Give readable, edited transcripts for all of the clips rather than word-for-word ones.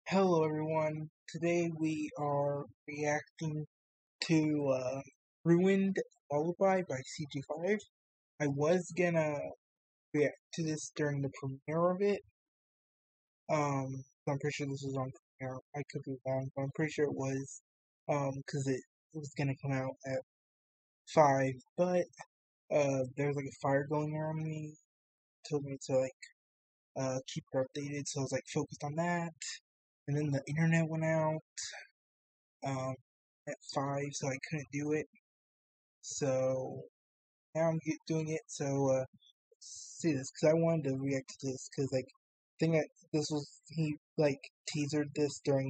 Hello everyone, today we are reacting to Ruined Lullaby by CG5. I was gonna react to this during the premiere of it. I'm pretty sure this was on premiere. I could be wrong, but I'm pretty sure it was, cause it was gonna come out at 5, but there was like a fire going around me, told me to keep her updated, so I was like focused on that, and then the internet went out, um, at 5, so I couldn't do it. So now I'm doing it. So see this because I wanted to react to this because I think that this was he teasered this during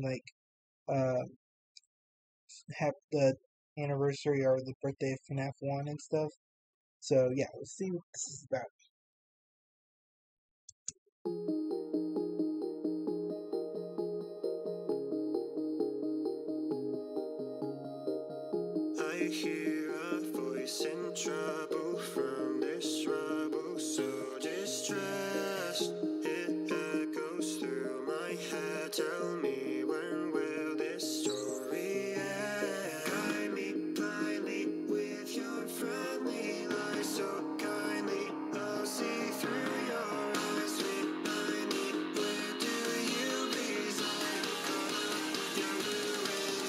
have the anniversary or the birthday of FNAF 1 and stuff. So yeah, let's see what this is about. I hear a voice in trouble from this rubble, so distressed. It echoes through my head. Tell me, when will this story end? Guide me blindly with your friendly lies, so kindly I'll see through your eyes. Remind me, where do you reside? Your ruined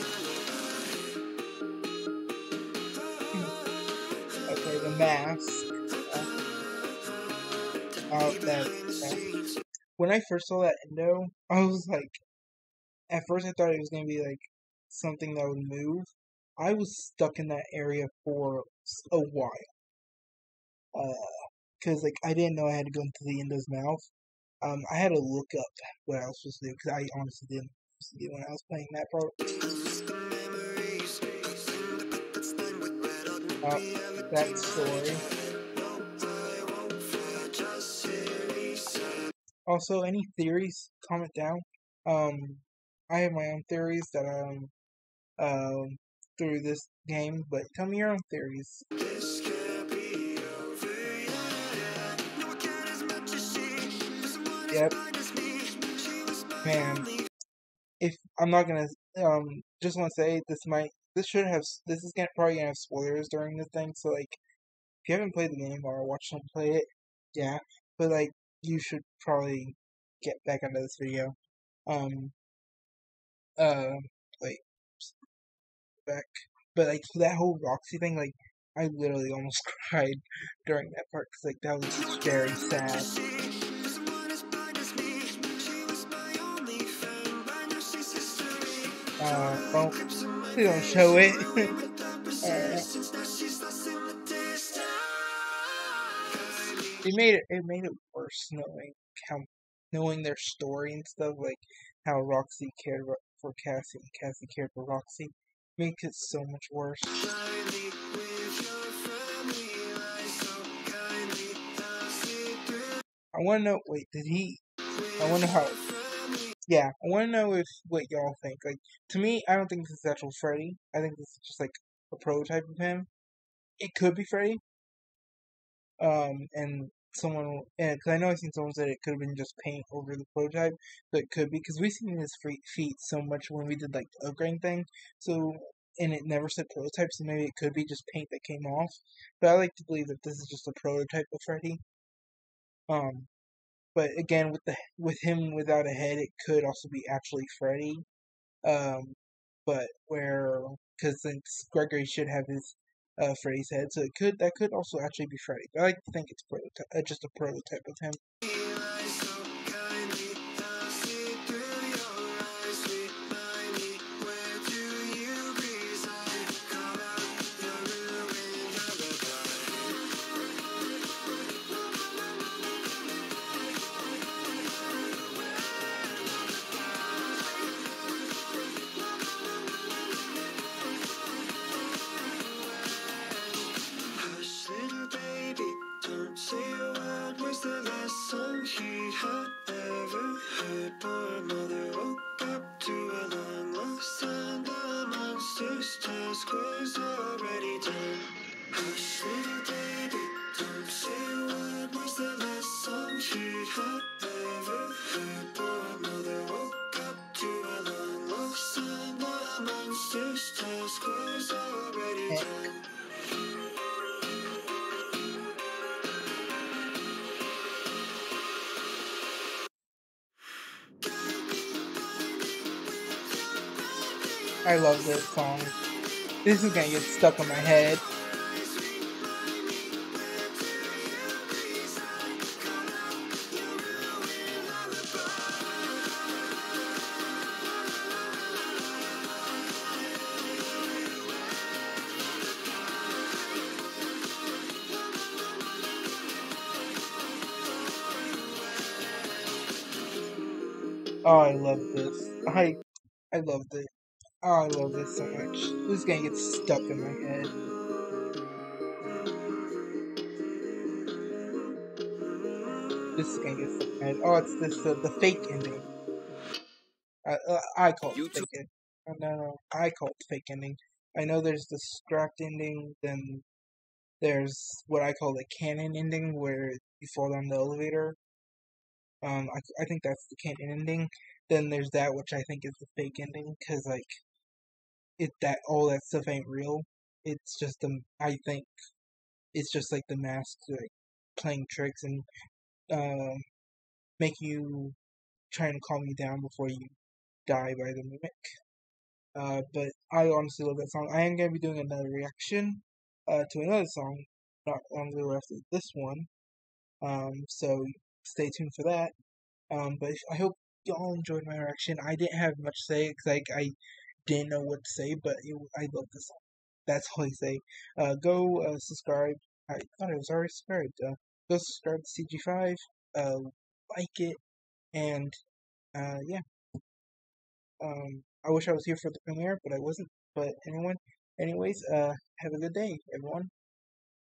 Okay, the mask. When I first saw that endo, I was like, at first I thought it was gonna be like something that would move. I was stuck in that area for a while. Because I didn't know I had to go into the endo's mouth. I had to look up what I was supposed to do because I honestly didn't know what to do when I was playing that part. That story. Also, any theories? Comment down. I have my own theories that through this game, but tell me your own theories. Yep. Man, if I'm not gonna just want to say this is probably gonna have spoilers during this thing. So if you haven't played the game or watched someone play it, yeah, but you should probably get back onto this video. Um uh wait back, but that whole Roxy thing, I literally almost cried during that part because that was just very sad. Well, they don't show it. It made it worse knowing their story and stuff, like how Roxy cared for Cassie and Cassie cared for Roxy, makes it so much worse. I want to know. Wait, I wonder how. Yeah, I want to know what y'all think. To me, I don't think this is actual Freddy. I think this is just a prototype of him. It could be Freddy. And because I know I've seen someone said it could have been just paint over the prototype, but it could be because we've seen his feet so much when we did the upgrading thing. So, and it never said prototype, so maybe it could be just paint that came off. But I like to believe that this is just a prototype of Freddy. But again, with him without a head, it could also be actually Freddy. But because since Gregory should have his Freddy's head, so that could also actually be Freddy. But I like to think it's just a prototype of him. He had ever heard, poor mother woke up to a long lost son. The monster's task was already done. Hush, little baby, don't say a word. Was the last song she had ever heard? Poor mother woke up to I love this song. This is gonna get stuck in my head. Oh, I love this. I love this. Oh, I love this so much. This is gonna get stuck in my head. This is gonna get stuck in my head. Oh, it's this the fake ending. I call it fake ending. No, I call it fake ending. I know there's the scrapped ending, then there's what I call the canon ending, where you fall down the elevator. I think that's the canon ending. Then there's that, which I think is the fake ending, because like that all that stuff ain't real. It's just I think it's just like the mask like playing tricks and um make you trying to calm you down before you die by the mimic. But I honestly love that song. I am gonna be doing another reaction to another song not long ago after this one. So stay tuned for that. But I hope y'all enjoyed my reaction. I didn't have much to say because like I didn't know what to say, but I love this song. That's all I say. Go subscribe. I thought I was already subscribed. Go subscribe to CG5. Like it, and yeah. I wish I was here for the premiere, but I wasn't. But anyways, have a good day, everyone.